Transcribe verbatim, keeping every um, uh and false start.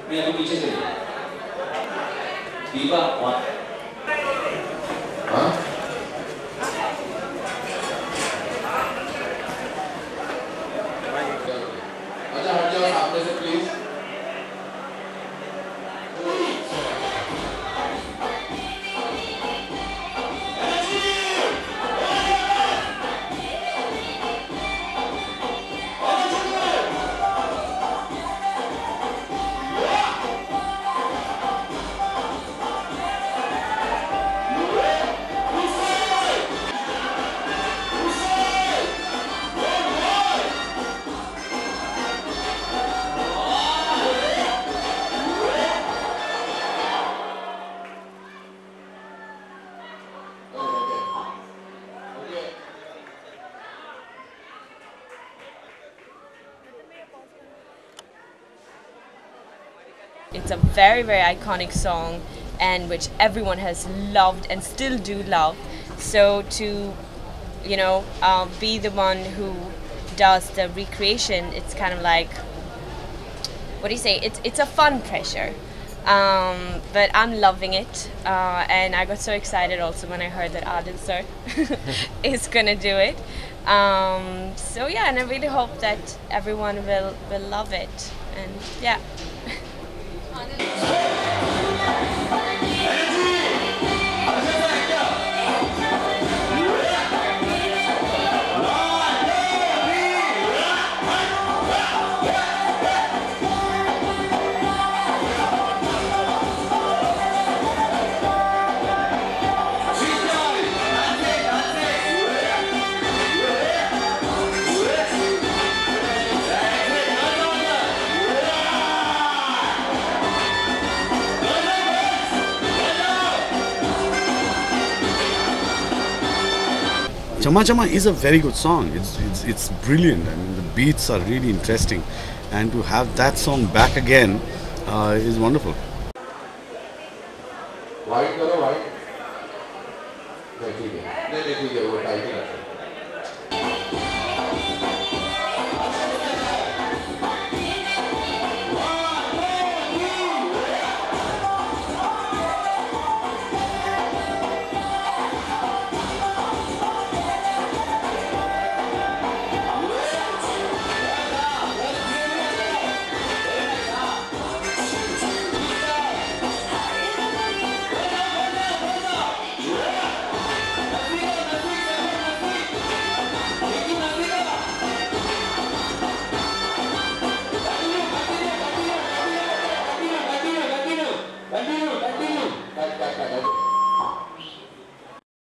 मैं अभी पीछे चली दीपा और हाँ अच्छा हट जाओ सामने से please It's a very, very iconic song and which everyone has loved and still do love. So to, you know, uh, be the one who does the recreation, it's kind of like, what do you say, it's, it's a fun pressure. Um, but I'm loving it, uh, and I got so excited also when I heard that Adil sir is gonna do it. Um, so yeah, and I really hope that everyone will, will love it, and yeah. Chamma Chamma is a very good song. It's, it's, it's brilliant. I mean, the beats are really interesting. And to have that song back again uh, is wonderful.